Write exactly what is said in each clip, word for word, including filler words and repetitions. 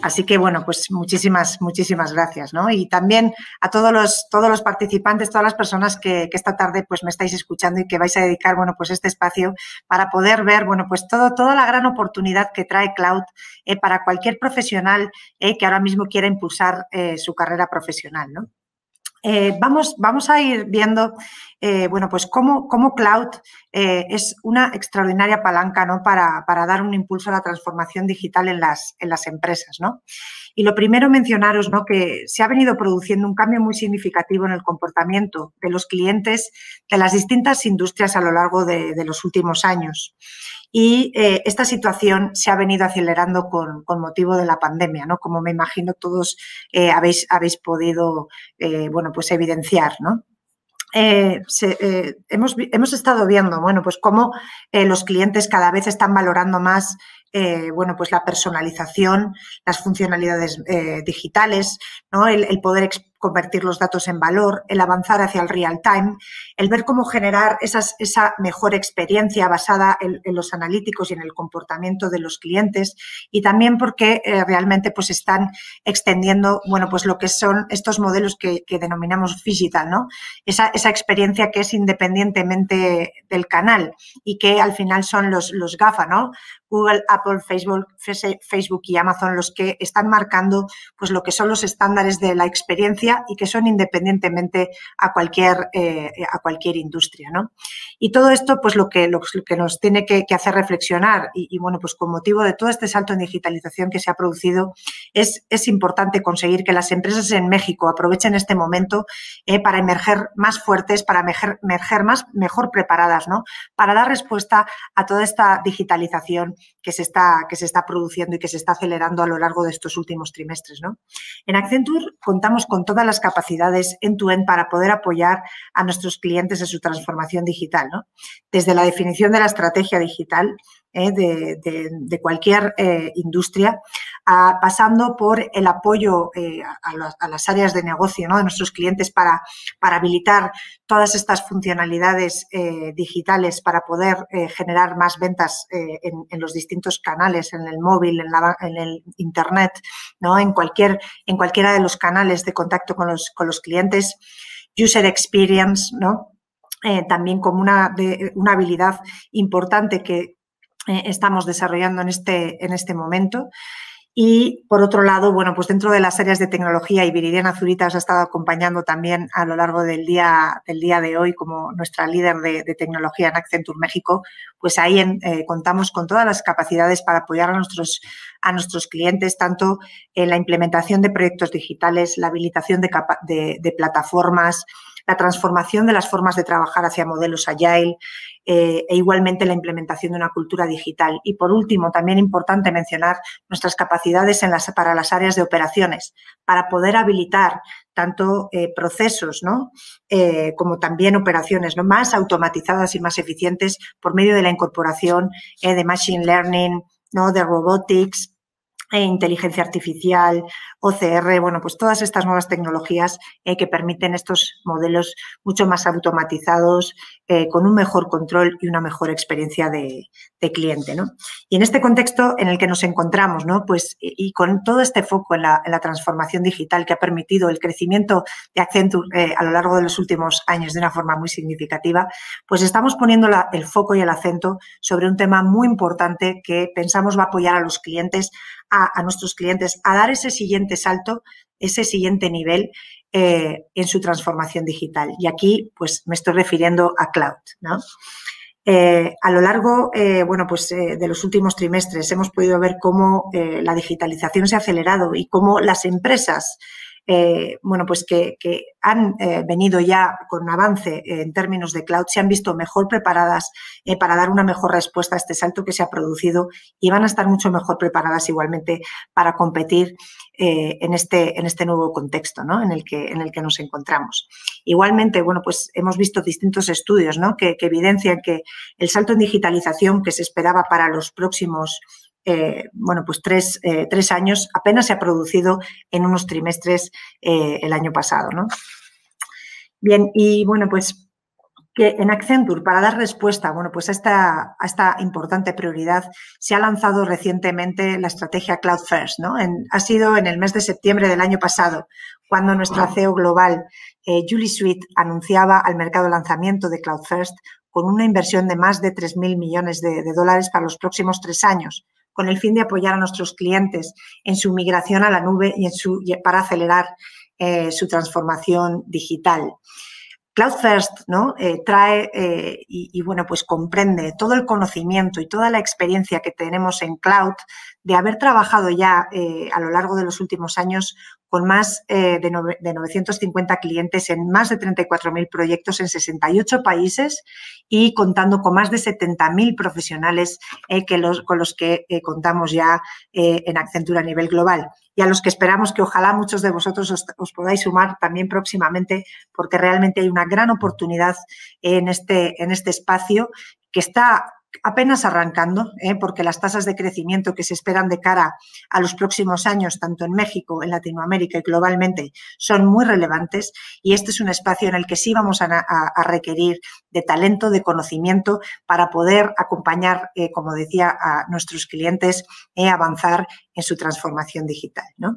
Así que, bueno, pues muchísimas, muchísimas gracias, ¿no? Y también a todos los, todos los participantes, todas las personas que, que esta tarde pues me estáis escuchando y que vais a dedicar, bueno, pues este espacio para poder ver, bueno, pues todo, toda la gran oportunidad que trae Cloud eh, para cualquier profesional eh, que ahora mismo quiera impulsar eh, su carrera profesional, ¿no? Eh, vamos, vamos a ir viendo, eh, bueno, pues cómo, cómo Cloud eh, es una extraordinaria palanca, ¿no? Para, para dar un impulso a la transformación digital en las, en las empresas, ¿no? Y lo primero mencionaros, ¿no? Que se ha venido produciendo un cambio muy significativo en el comportamiento de los clientes de las distintas industrias a lo largo de, de los últimos años. Y eh, esta situación se ha venido acelerando con, con motivo de la pandemia, ¿no? Como me imagino todos eh, habéis, habéis podido, eh, bueno, pues evidenciar, ¿no? Eh, se, eh, hemos, hemos estado viendo, bueno, pues cómo eh, los clientes cada vez están valorando más, eh, bueno, pues la personalización, las funcionalidades eh, digitales, ¿no? El, el poder convertir los datos en valor, el avanzar hacia el real time, el ver cómo generar esas, esa mejor experiencia basada en, en los analíticos y en el comportamiento de los clientes, y también porque eh, realmente pues están extendiendo, bueno, pues lo que son estos modelos que, que denominamos digital, ¿no? Esa, esa experiencia que es independientemente del canal y que al final son los, los GAFA, ¿no? Google, Apple, Facebook, Facebook y Amazon los que están marcando pues lo que son los estándares de la experiencia y que son independientemente a cualquier, eh, a cualquier industria, ¿no? Y todo esto pues lo que, lo, lo que nos tiene que, que hacer reflexionar y, y, bueno, pues con motivo de todo este salto en digitalización que se ha producido es, es importante conseguir que las empresas en México aprovechen este momento eh, para emerger más fuertes, para emerger, emerger más, mejor preparadas, ¿no? Para dar respuesta a toda esta digitalización que se está, que se está produciendo y que se está acelerando a lo largo de estos últimos trimestres, ¿no? En Accenture contamos con todas las capacidades end-to-end para poder apoyar a nuestros clientes en su transformación digital, ¿no? Desde la definición de la estrategia digital eh, de, de, de cualquier eh, industria, a, pasando por el apoyo eh, a, las, a las áreas de negocio, ¿no? De nuestros clientes para, para habilitar todas estas funcionalidades eh, digitales para poder eh, generar más ventas eh, en, en los distintos canales, en el móvil, en, la, en el internet, ¿no? En cualquier, en cualquiera de los canales de contacto con los, con los clientes. User experience, ¿no? Eh, también como una, de, una habilidad importante que eh, estamos desarrollando en este, en este momento. Y, por otro lado, bueno, pues dentro de las áreas de tecnología, y Viridiana Zurita os ha estado acompañando también a lo largo del día, del día de hoy como nuestra líder de, de tecnología en Accenture México, pues ahí en, eh, contamos con todas las capacidades para apoyar a nuestros, a nuestros clientes, tanto en la implementación de proyectos digitales, la habilitación de, capa de, de plataformas, la transformación de las formas de trabajar hacia modelos agile, eh, e igualmente la implementación de una cultura digital. Y, por último, también importante mencionar nuestras capacidades en las, para las áreas de operaciones, para poder habilitar tanto eh, procesos, ¿no? eh, como también operaciones, ¿no? Más automatizadas y más eficientes por medio de la incorporación eh, de Machine Learning, ¿no? De Robotics, e inteligencia artificial, O C R, bueno, pues todas estas nuevas tecnologías eh, que permiten estos modelos mucho más automatizados, eh, con un mejor control y una mejor experiencia de, de cliente, ¿no? Y en este contexto en el que nos encontramos, ¿no? Pues, y, y con todo este foco en la, en la transformación digital que ha permitido el crecimiento de Accenture eh, a lo largo de los últimos años de una forma muy significativa, pues estamos poniendo la, el foco y el acento sobre un tema muy importante que pensamos va a apoyar a los clientes, a, a nuestros clientes, a dar ese siguiente salto, ese siguiente nivel eh, en su transformación digital. Y aquí, pues, me estoy refiriendo a Cloud, ¿no? Eh, a lo largo, eh, bueno, pues, eh, de los últimos trimestres hemos podido ver cómo eh, la digitalización se ha acelerado y cómo las empresas Eh, bueno, pues que, que han eh, venido ya con un avance en términos de cloud, se han visto mejor preparadas eh, para dar una mejor respuesta a este salto que se ha producido y van a estar mucho mejor preparadas igualmente para competir eh, en, este, en este nuevo contexto, ¿no? en, el que, en el que nos encontramos. Igualmente, bueno, pues hemos visto distintos estudios, ¿no? que, que evidencian que el salto en digitalización que se esperaba para los próximos Eh, bueno, pues tres, eh, tres años apenas se ha producido en unos trimestres eh, el año pasado, ¿no? Bien, y bueno, pues que en Accenture, para dar respuesta, bueno, pues a esta, a esta importante prioridad, se ha lanzado recientemente la estrategia Cloud First, ¿no? En, ha sido en el mes de septiembre del año pasado, cuando nuestra C E O global, eh, Julie Sweet, anunciaba al mercado el lanzamiento de Cloud First con una inversión de más de tres mil millones de, de dólares para los próximos tres años, con el fin de apoyar a nuestros clientes en su migración a la nube y, en su, y para acelerar eh, su transformación digital. Cloud First, ¿no? Eh, trae eh, y, y, bueno, pues comprende todo el conocimiento y toda la experiencia que tenemos en Cloud de haber trabajado ya eh, a lo largo de los últimos años con más eh, de, nove, de novecientos cincuenta clientes en más de treinta y cuatro mil proyectos en sesenta y ocho países y contando con más de setenta mil profesionales eh, que los, con los que eh, contamos ya eh, en Accenture a nivel global. Y a los que esperamos que ojalá muchos de vosotros os, os podáis sumar también próximamente, porque realmente hay una gran oportunidad en este, en este espacio que está apenas arrancando, ¿eh? porque las tasas de crecimiento que se esperan de cara a los próximos años, tanto en México, en Latinoamérica y globalmente, son muy relevantes y este es un espacio en el que sí vamos a, a, a requerir de talento, de conocimiento para poder acompañar, eh, como decía, a nuestros clientes eh, avanzar en su transformación digital, ¿no?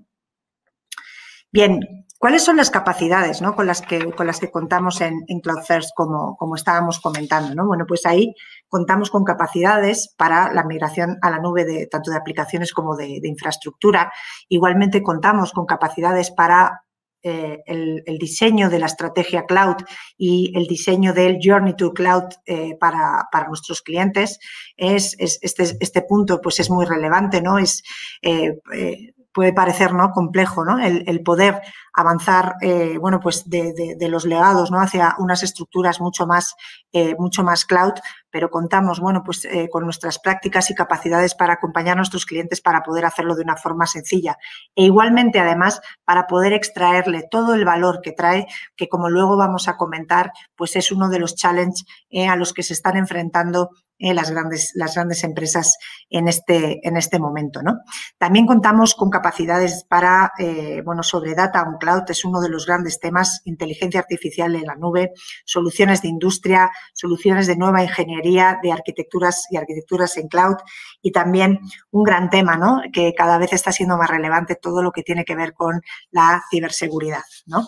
Bien, ¿cuáles son las capacidades, ¿no? con, las que, con las que contamos en, en Cloud First, como, como estábamos comentando, ¿no? Bueno, pues ahí contamos con capacidades para la migración a la nube de tanto de aplicaciones como de, de infraestructura. Igualmente contamos con capacidades para eh, el, el diseño de la estrategia Cloud y el diseño del Journey to Cloud eh, para, para nuestros clientes. Es, es, este, este punto pues es muy relevante, ¿no? Es... Eh, eh, puede parecer, ¿no?, complejo, ¿no?, el, el poder avanzar, eh, bueno, pues de, de, de los legados, ¿no?, hacia unas estructuras mucho más, eh, mucho más cloud, pero contamos, bueno, pues eh, con nuestras prácticas y capacidades para acompañar a nuestros clientes para poder hacerlo de una forma sencilla. E igualmente, además, para poder extraerle todo el valor que trae, que como luego vamos a comentar, pues es uno de los challenges eh, a los que se están enfrentando Eh, las, grandes, las grandes empresas en este, en este momento, ¿no? También contamos con capacidades para, eh, bueno, sobre Data on Cloud, es uno de los grandes temas, inteligencia artificial en la nube, soluciones de industria, soluciones de nueva ingeniería, de arquitecturas y arquitecturas en cloud y también un gran tema, ¿no?, que cada vez está siendo más relevante, todo lo que tiene que ver con la ciberseguridad, ¿no?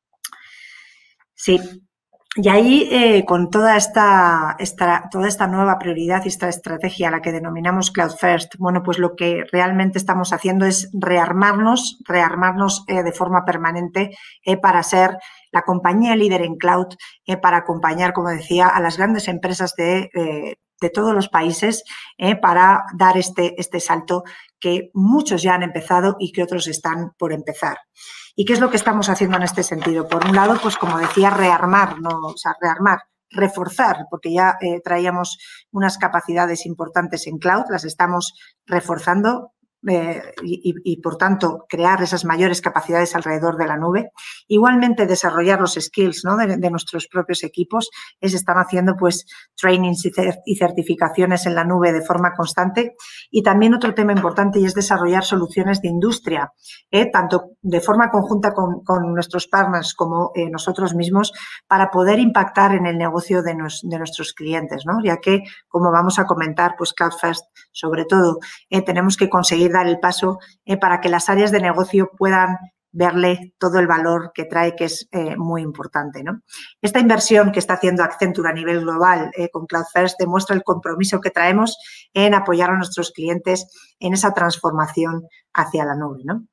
Sí. Y ahí, eh, con toda esta, esta, toda esta nueva prioridad y esta estrategia a la que denominamos Cloud First, bueno, pues lo que realmente estamos haciendo es rearmarnos, rearmarnos eh, de forma permanente eh, para ser la compañía líder en cloud, eh, para acompañar, como decía, a las grandes empresas de, eh, de todos los países eh, para dar este, este salto que muchos ya han empezado y que otros están por empezar. ¿Y qué es lo que estamos haciendo en este sentido? Por un lado, pues como decía, rearmar, no, o sea, rearmar, reforzar, porque ya eh, traíamos unas capacidades importantes en cloud, las estamos reforzando eh, y, y, por tanto, crear esas mayores capacidades alrededor de la nube. Igualmente, desarrollar los skills, ¿no?, de, de nuestros propios equipos. Eh, se están haciendo, pues, trainings y certificaciones en la nube de forma constante. Y también otro tema importante y es desarrollar soluciones de industria, eh, tanto de forma conjunta con, con nuestros partners como eh, nosotros mismos, para poder impactar en el negocio de, nos, de nuestros clientes, ¿no? Ya que, como vamos a comentar, pues Cloud First, sobre todo, eh, tenemos que conseguir dar el paso eh, para que las áreas de negocio puedan verle todo el valor que trae, que es eh, muy importante, ¿no? Esta inversión que está haciendo Accenture a nivel global eh, con Cloud First demuestra el compromiso que traemos en apoyar a nuestros clientes en esa transformación hacia la nube, ¿no?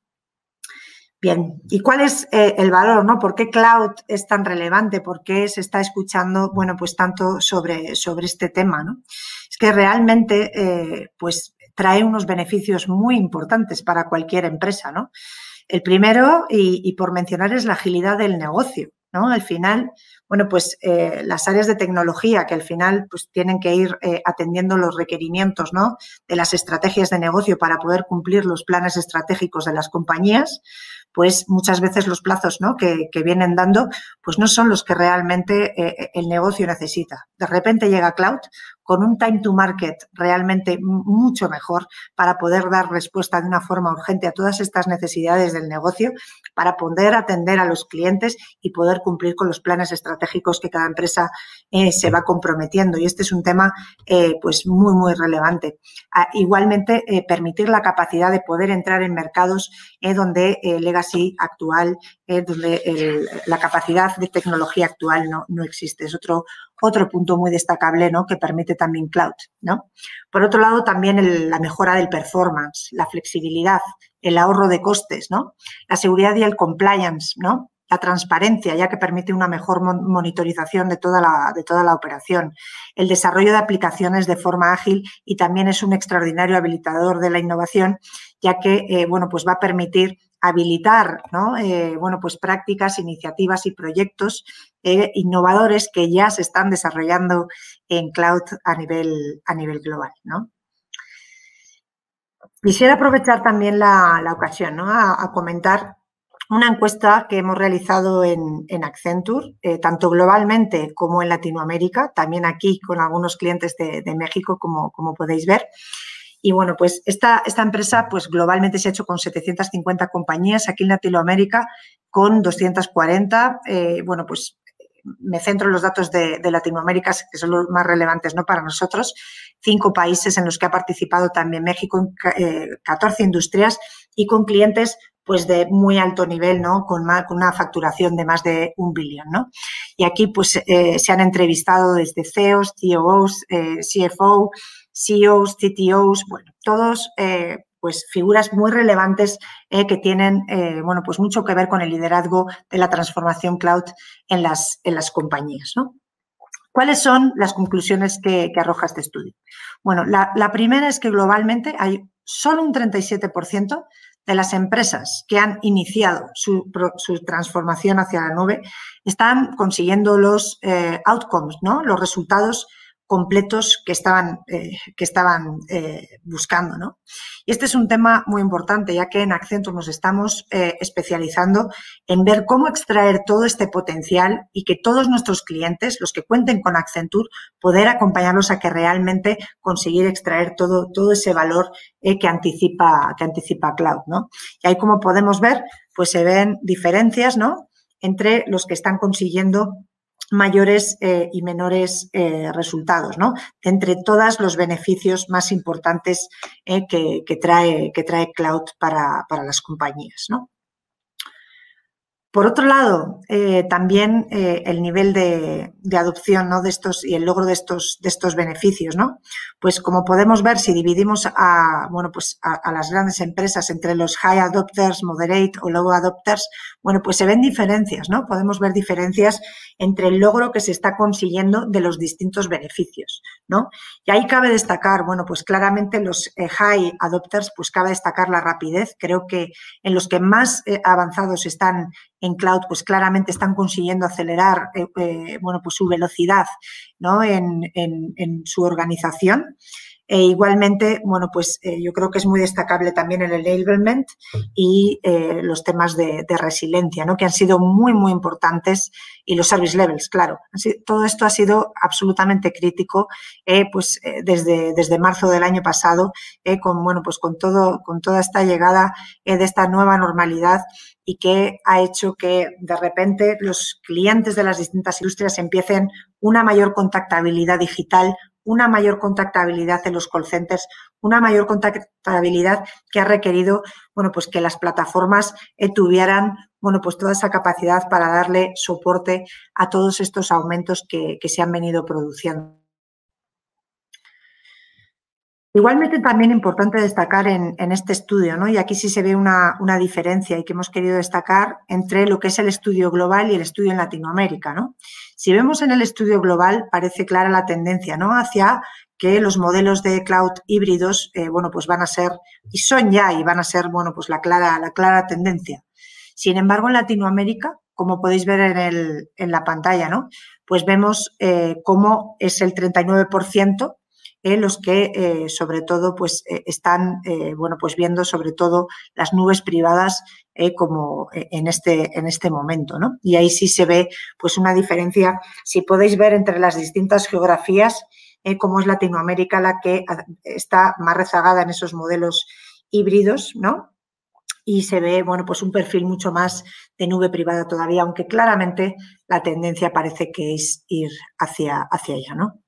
Bien, ¿y cuál es eh, el valor, no? ¿Por qué cloud es tan relevante? ¿Por qué se está escuchando, bueno, pues tanto sobre, sobre este tema, ¿no? Es que realmente, eh, pues, trae unos beneficios muy importantes para cualquier empresa, ¿no? El primero, y, y por mencionar, es la agilidad del negocio, ¿no? Al final, bueno, pues eh, las áreas de tecnología que al final pues tienen que ir eh, atendiendo los requerimientos, ¿no?, de las estrategias de negocio para poder cumplir los planes estratégicos de las compañías, pues muchas veces los plazos, ¿no?, que, que vienen dando pues no son los que realmente eh, el negocio necesita. De repente llega cloud con un time to market realmente mucho mejor para poder dar respuesta de una forma urgente a todas estas necesidades del negocio, para poder atender a los clientes y poder cumplir con los planes estratégicos que cada empresa eh, se va comprometiendo. Y este es un tema eh, pues muy, muy relevante. Ah, igualmente, eh, permitir la capacidad de poder entrar en mercados eh, donde el legacy actual, eh, donde el, la capacidad de tecnología actual no, no existe. Es otro, otro punto muy destacable, ¿no?, que permite también cloud, ¿no? Por otro lado, también el, la mejora del performance, la flexibilidad, el ahorro de costes, ¿no?, la seguridad y el compliance, ¿no?, la transparencia, ya que permite una mejor monitorización de toda la, de toda la operación, el desarrollo de aplicaciones de forma ágil y también es un extraordinario habilitador de la innovación, ya que eh, bueno, pues va a permitir habilitar, ¿no?, eh, bueno, pues prácticas, iniciativas y proyectos eh, innovadores que ya se están desarrollando en cloud a nivel, a nivel global, ¿no? Quisiera aprovechar también la, la ocasión, ¿no?, a, a comentar una encuesta que hemos realizado en, en Accenture, eh, tanto globalmente como en Latinoamérica, también aquí con algunos clientes de, de México, como, como podéis ver. Y bueno, pues esta, esta empresa pues globalmente se ha hecho con setecientas cincuenta compañías, aquí en Latinoamérica con doscientas cuarenta. Eh, bueno, pues me centro en los datos de, de Latinoamérica, que son los más relevantes, ¿no?, para nosotros. Cinco países en los que ha participado también México, eh, catorce industrias y con clientes pues de muy alto nivel, ¿no?, con, más, con una facturación de más de un billón, ¿no? Y aquí pues eh, se han entrevistado desde C E Os, C O Os, eh, C F O, C E Os, C T Os, bueno, todos eh, pues figuras muy relevantes eh, que tienen eh, bueno, pues mucho que ver con el liderazgo de la transformación cloud en las, en las compañías, ¿no? ¿Cuáles son las conclusiones que, que arroja este estudio? Bueno, la, la primera es que globalmente hay solo un treinta y siete por ciento de las empresas que han iniciado su, su transformación hacia la nube están consiguiendo los eh, outcomes, ¿no?, los resultados completos que estaban, eh, que estaban eh, buscando, ¿no? Y este es un tema muy importante, ya que en Accenture nos estamos eh, especializando en ver cómo extraer todo este potencial y que todos nuestros clientes, los que cuenten con Accenture, poder acompañarlos a que realmente conseguir extraer todo, todo ese valor eh, que anticipa, que anticipa Cloud, ¿no? Y ahí, como podemos ver, pues se ven diferencias, ¿no?, entre los que están consiguiendo mayores eh, y menores eh, resultados, ¿no?, entre todos los beneficios más importantes eh, que, que, trae, que trae Cloud para, para las compañías, ¿no? Por otro lado, eh, también eh, el nivel de, de adopción, ¿no?, de estos y el logro de estos, de estos beneficios, ¿no? Pues como podemos ver, si dividimos a, bueno, pues a, a las grandes empresas entre los high adopters, moderate o low adopters, bueno, pues se ven diferencias, ¿no? Podemos ver diferencias entre el logro que se está consiguiendo de los distintos beneficios, ¿no? Y ahí cabe destacar, bueno, pues claramente los eh, high adopters, pues cabe destacar la rapidez. Creo que en los que más eh, avanzados están en cloud, pues claramente están consiguiendo acelerar eh, eh, bueno, pues su velocidad, ¿no?, en, en, en su organización. E igualmente, bueno, pues eh, yo creo que es muy destacable también el enablement y eh, los temas de, de resiliencia, ¿no?, que han sido muy, muy importantes, y los service levels, claro. Así, todo esto ha sido absolutamente crítico eh, pues, eh, desde, desde marzo del año pasado, eh, con, bueno, pues con, todo, con toda esta llegada eh, de esta nueva normalidad, y que ha hecho que de repente los clientes de las distintas industrias empiecen una mayor contactabilidad digital, una mayor contactabilidad en los call centers, una mayor contactabilidad que ha requerido, bueno, pues que las plataformas eh, tuvieran, bueno, pues toda esa capacidad para darle soporte a todos estos aumentos que, que se han venido produciendo. Igualmente, también importante destacar en, en este estudio, ¿no?, y aquí sí se ve una, una diferencia y que hemos querido destacar entre lo que es el estudio global y el estudio en Latinoamérica, ¿no? Si vemos en el estudio global, parece clara la tendencia, ¿no?, hacia que los modelos de cloud híbridos, eh, bueno, pues van a ser, y son ya, y van a ser, bueno, pues la clara, la clara tendencia. Sin embargo, en Latinoamérica, como podéis ver en, el, en la pantalla, ¿no?, pues vemos eh, cómo es el treinta y nueve por ciento Eh, los que eh, sobre todo pues eh, están eh, bueno, pues viendo sobre todo las nubes privadas eh, como eh, en este en este momento, ¿no? Y ahí sí se ve pues una diferencia. Si podéis ver entre las distintas geografías, eh, como es Latinoamérica la que está más rezagada en esos modelos híbridos, ¿no? Y se ve, bueno, pues un perfil mucho más de nube privada todavía, aunque claramente la tendencia parece que es ir hacia, hacia allá, ¿no?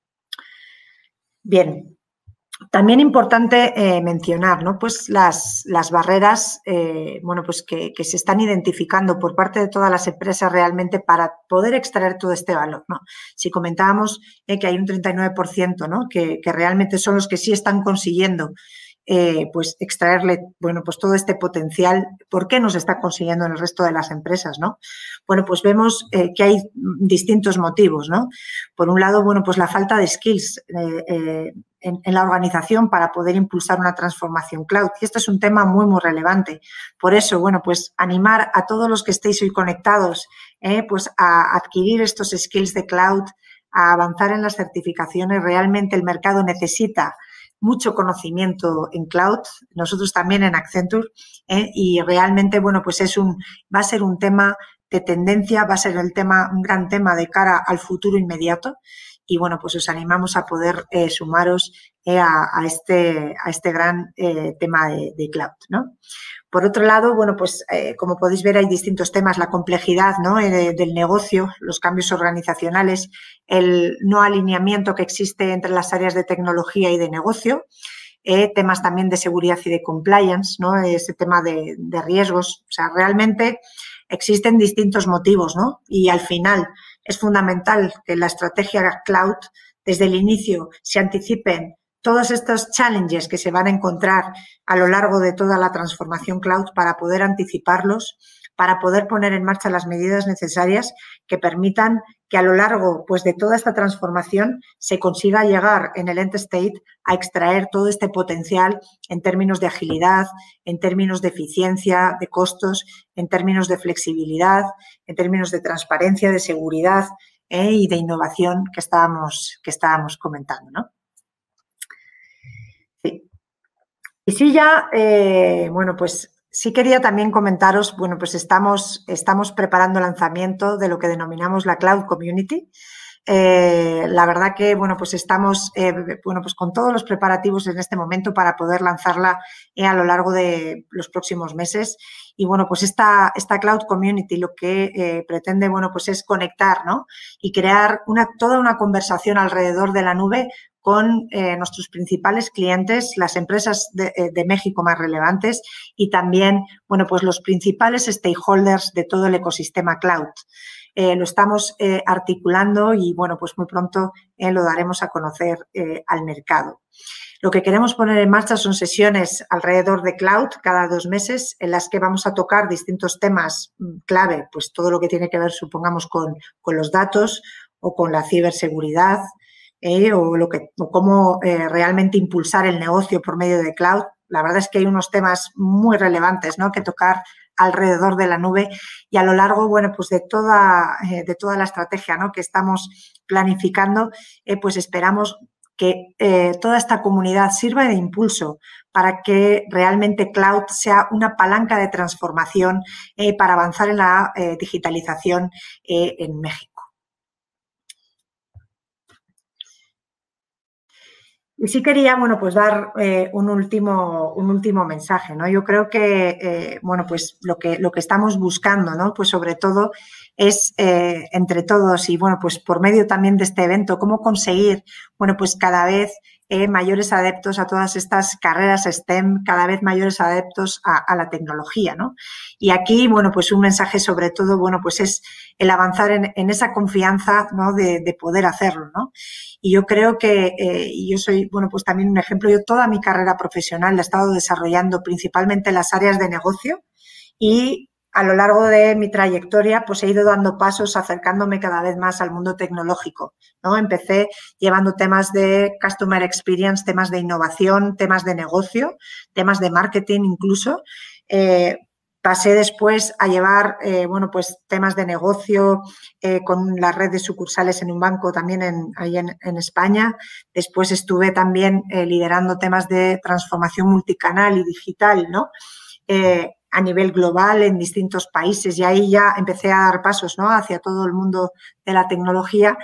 Bien. También importante eh, mencionar, ¿no? Pues las, las barreras eh, bueno, pues que, que se están identificando por parte de todas las empresas realmente para poder extraer todo este valor, ¿no? Si comentábamos eh, que hay un treinta y nueve por ciento, ¿no? que, que realmente son los que sí están consiguiendo eh, pues extraerle, bueno, pues todo este potencial. ¿Por qué no se está consiguiendo en el resto de las empresas, no? Bueno, pues vemos eh, que hay distintos motivos, ¿no? Por un lado, bueno, pues la falta de skills eh, eh, en, en la organización para poder impulsar una transformación cloud. Y esto es un tema muy, muy relevante. Por eso, bueno, pues animar a todos los que estéis hoy conectados, eh, pues a adquirir estos skills de cloud, a avanzar en las certificaciones. Realmente el mercado necesita mucho conocimiento en cloud, nosotros también en Accenture, ¿eh? Y realmente, bueno, pues es un, va a ser un tema de tendencia, va a ser el tema, un gran tema de cara al futuro inmediato. Y bueno, pues os animamos a poder eh, sumaros eh, a, a, este, a este gran eh, tema de, de cloud, ¿no? Por otro lado, bueno, pues eh, como podéis ver hay distintos temas, la complejidad, ¿no? eh, del negocio, los cambios organizacionales, el no alineamiento que existe entre las áreas de tecnología y de negocio, eh, temas también de seguridad y de compliance, ¿no? Ese tema de, de riesgos. O sea, realmente existen distintos motivos, ¿no? Y al final es fundamental que la estrategia cloud desde el inicio se anticipen todos estos challenges que se van a encontrar a lo largo de toda la transformación cloud para poder anticiparlos, para poder poner en marcha las medidas necesarias que permitan que a lo largo pues, de toda esta transformación se consiga llegar en el end state a extraer todo este potencial en términos de agilidad, en términos de eficiencia, de costos, en términos de flexibilidad, en términos de transparencia, de seguridad eh, y de innovación que estábamos, que estábamos comentando, ¿no? Sí. Y sí, ya, eh, bueno, pues sí quería también comentaros, bueno, pues estamos, estamos preparando el lanzamiento de lo que denominamos la Cloud Community. Eh, la verdad que, bueno, pues estamos, eh, bueno, pues con todos los preparativos en este momento para poder lanzarla eh, a lo largo de los próximos meses. Y, bueno, pues esta, esta Cloud Community lo que eh, pretende, bueno, pues es conectar, ¿no? Y crear una, toda una conversación alrededor de la nube con eh, nuestros principales clientes, las empresas de, de México más relevantes y también, bueno, pues los principales stakeholders de todo el ecosistema cloud. Eh, lo estamos eh, articulando y, bueno, pues muy pronto eh, lo daremos a conocer eh, al mercado. Lo que queremos poner en marcha son sesiones alrededor de cloud cada dos meses en las que vamos a tocar distintos temas clave, pues todo lo que tiene que ver, supongamos, con, con los datos o con la ciberseguridad, Eh, o, lo que, o cómo eh, realmente impulsar el negocio por medio de cloud. La verdad es que hay unos temas muy relevantes, ¿no?, que tocar alrededor de la nube y a lo largo, bueno, pues de toda, eh, de toda la estrategia, ¿no?, que estamos planificando, eh, pues esperamos que eh, toda esta comunidad sirva de impulso para que realmente cloud sea una palanca de transformación eh, para avanzar en la eh, digitalización eh, en México. Y sí quería, bueno, pues dar eh, un, último, un último mensaje, ¿no? Yo creo que, eh, bueno, pues lo que, lo que estamos buscando, ¿no?, pues sobre todo es eh, entre todos y, bueno, pues por medio también de este evento, cómo conseguir, bueno, pues cada vez eh, mayores adeptos a todas estas carreras STEM, cada vez mayores adeptos a, a la tecnología, ¿no? Y aquí, bueno, pues un mensaje sobre todo, bueno, pues es el avanzar en, en esa confianza, ¿no?, de, de poder hacerlo, ¿no? Y yo creo que, eh, y yo soy, bueno, pues también un ejemplo, yo toda mi carrera profesional la he estado desarrollando principalmente en las áreas de negocio y a lo largo de mi trayectoria pues he ido dando pasos acercándome cada vez más al mundo tecnológico, ¿no? Empecé llevando temas de customer experience, temas de innovación, temas de negocio, temas de marketing incluso. Eh, Pasé después a llevar, eh, bueno, pues temas de negocio eh, con la red de sucursales en un banco también en, ahí en, en España. Después estuve también eh, liderando temas de transformación multicanal y digital, ¿no? Eh, a nivel global en distintos países y ahí ya empecé a dar pasos, ¿no?, hacia todo el mundo de la tecnología.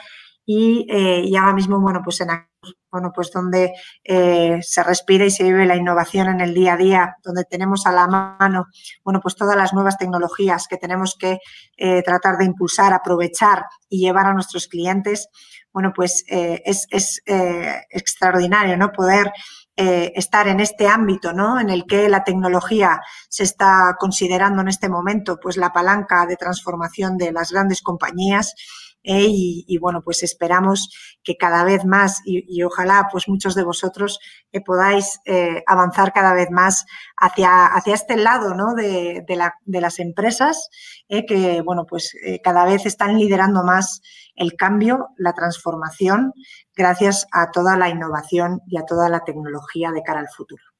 y, eh, y ahora mismo, bueno, pues en bueno, pues donde eh, se respira y se vive la innovación en el día a día, donde tenemos a la mano, bueno, pues todas las nuevas tecnologías que tenemos que eh, tratar de impulsar, aprovechar y llevar a nuestros clientes, bueno, pues eh, es, es eh, extraordinario, ¿no? Poder eh, estar en este ámbito, ¿no? En el que la tecnología se está considerando en este momento, pues la palanca de transformación de las grandes compañías. Eh, y, y, bueno, pues esperamos que cada vez más y, y ojalá pues muchos de vosotros eh, podáis eh, avanzar cada vez más hacia, hacia este lado, ¿no? de, de, la, de las empresas eh, que bueno, pues eh, cada vez están liderando más el cambio, la transformación, gracias a toda la innovación y a toda la tecnología de cara al futuro.